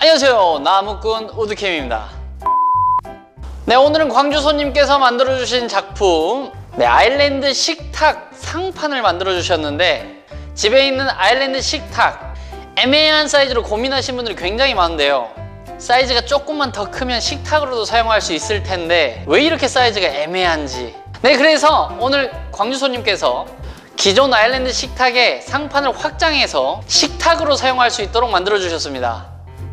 안녕하세요, 나무꾼 우드캠입니다. 네, 오늘은 광주 손님께서 만들어주신 작품 아일랜드 식탁 상판을 만들어주셨는데, 집에 있는 아일랜드 식탁 애매한 사이즈로 고민하신 분들이 굉장히 많은데요, 사이즈가 조금만 더 크면 식탁으로도 사용할 수 있을 텐데 왜 이렇게 사이즈가 애매한지, 그래서 오늘 광주 손님께서 기존 아일랜드 식탁의 상판을 확장해서 식탁으로 사용할 수 있도록 만들어 주셨습니다.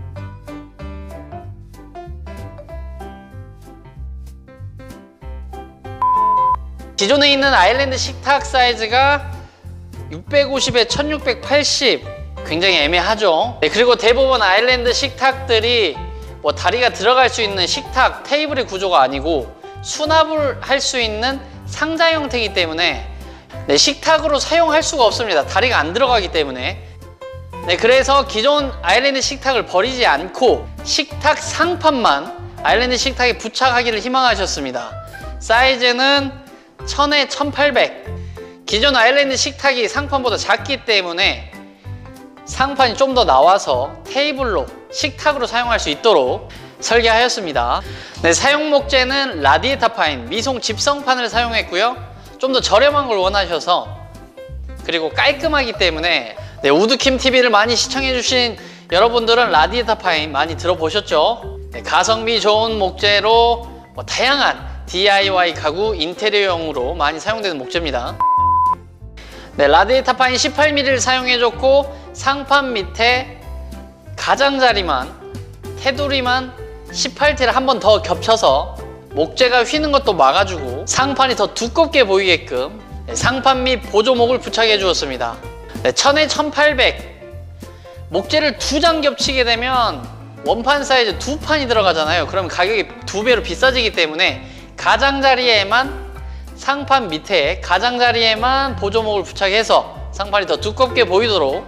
기존에 있는 아일랜드 식탁 사이즈가 650에 1680, 굉장히 애매하죠. 그리고 대부분 아일랜드 식탁들이 다리가 들어갈 수 있는 식탁 테이블의 구조가 아니고 수납을 할 수 있는 상자 형태이기 때문에 식탁으로 사용할 수가 없습니다. 다리가 안 들어가기 때문에. 그래서 기존 아일랜드 식탁을 버리지 않고 식탁 상판만 아일랜드 식탁에 부착하기를 희망하셨습니다. 사이즈는 1000에 1800. 기존 아일랜드 식탁이 상판보다 작기 때문에 상판이 좀 더 나와서 테이블로 식탁으로 사용할 수 있도록 설계하였습니다. 사용 목재는 라디에타 파인 미송 집성판을 사용했고요. 좀 더 저렴한 걸 원하셔서, 그리고 깔끔하기 때문에 우드킴 TV를 많이 시청해주신 여러분들은 라디에타 파인 많이 들어보셨죠? 가성비 좋은 목재로 다양한 DIY 가구 인테리어용으로 많이 사용되는 목재입니다. 라디에타 파인 18mm를 사용해줬고, 상판 밑에 가장자리만, 테두리만 18T를 한 번 더 겹쳐서 목재가 휘는 것도 막아주고 상판이 더 두껍게 보이게끔 상판 및 보조목을 부착해 주었습니다. 1000에 1800. 목재를 2장 겹치게 되면 원판 사이즈 2판이 들어가잖아요. 그럼 가격이 2배로 비싸지기 때문에 가장자리에만, 상판 밑에 가장자리에만 보조목을 부착해서 상판이 더 두껍게 보이도록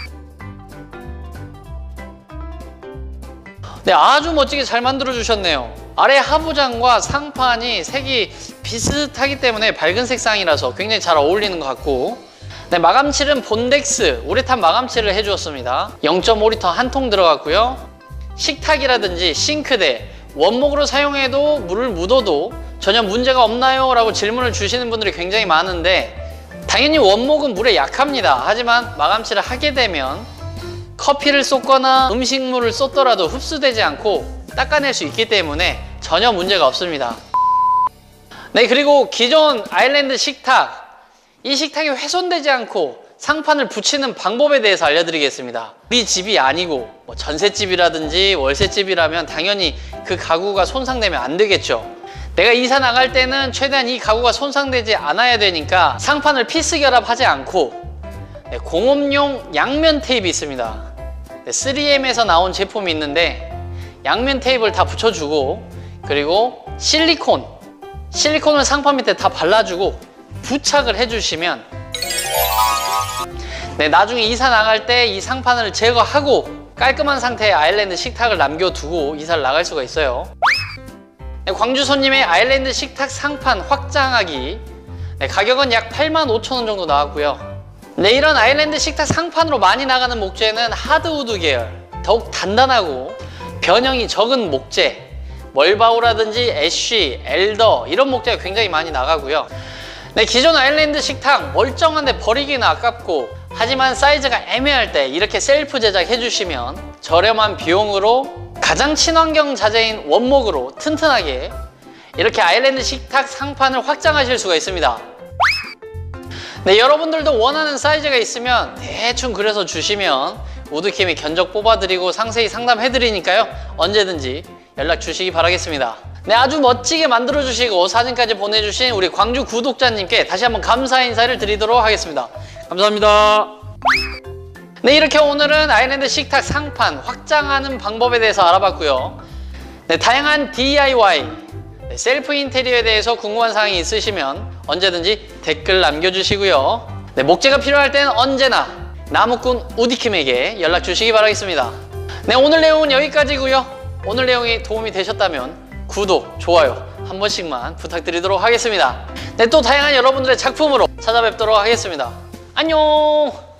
아주 멋지게 잘 만들어 주셨네요. 아래 하부장과 상판이 색이 비슷하기 때문에 밝은 색상이라서 굉장히 잘 어울리는 것 같고, 마감칠은 본덱스 우레탄 마감칠을 해주었습니다. 0.5L 한 통 들어갔고요. 식탁이라든지 싱크대 원목으로 사용해도 물을 묻어도 전혀 문제가 없나요? 라고 질문을 주시는 분들이 굉장히 많은데, 당연히 원목은 물에 약합니다. 하지만 마감칠을 하게 되면 커피를 쏟거나 음식물을 쏟더라도 흡수되지 않고 닦아낼 수 있기 때문에 전혀 문제가 없습니다. 그리고 기존 아일랜드 식탁, 이 식탁이 훼손되지 않고 상판을 붙이는 방법에 대해서 알려드리겠습니다. 우리 집이 아니고 전셋집이라든지 월세집이라면 당연히 그 가구가 손상되면 안 되겠죠. 내가 이사 나갈 때는 최대한 이 가구가 손상되지 않아야 되니까 상판을 피스 결합하지 않고 공업용 양면 테이프 있습니다. 3M에서 나온 제품이 있는데 양면 테이프를 다 붙여주고, 그리고 실리콘을 상판 밑에 다 발라주고 부착을 해주시면 나중에 이사 나갈 때 이 상판을 제거하고 깔끔한 상태의 아일랜드 식탁을 남겨두고 이사를 나갈 수가 있어요. 광주 손님의 아일랜드 식탁 상판 확장하기, 가격은 약 85,000원 정도 나왔고요. 이런 아일랜드 식탁 상판으로 많이 나가는 목재는 하드우드 계열, 더욱 단단하고 변형이 적은 목재, 멀바우라든지 애쉬, 엘더 이런 목재가 굉장히 많이 나가고요. 기존 아일랜드 식탁 멀쩡한데 버리기는 아깝고, 하지만 사이즈가 애매할 때 이렇게 셀프 제작해 주시면 저렴한 비용으로 가장 친환경 자재인 원목으로 튼튼하게 이렇게 아일랜드 식탁 상판을 확장하실 수가 있습니다. 여러분들도 원하는 사이즈가 있으면 대충 그려서 주시면 우드캠이 견적 뽑아드리고 상세히 상담해드리니까요, 언제든지 연락 주시기 바라겠습니다. 아주 멋지게 만들어주시고 사진까지 보내주신 우리 광주 구독자님께 다시 한번 감사 인사를 드리도록 하겠습니다. 감사합니다. 이렇게 오늘은 아일랜드 식탁 상판 확장하는 방법에 대해서 알아봤고요. 다양한 DIY, 셀프 인테리어에 대해서 궁금한 사항이 있으시면 언제든지 댓글 남겨주시고요. 목재가 필요할 때는 언제나 나무꾼 우드킴에게 연락 주시기 바라겠습니다. 오늘 내용은 여기까지고요. 오늘 내용이 도움이 되셨다면 구독, 좋아요 한 번씩만 부탁드리도록 하겠습니다. 또 다양한 여러분들의 작품으로 찾아뵙도록 하겠습니다. 안녕.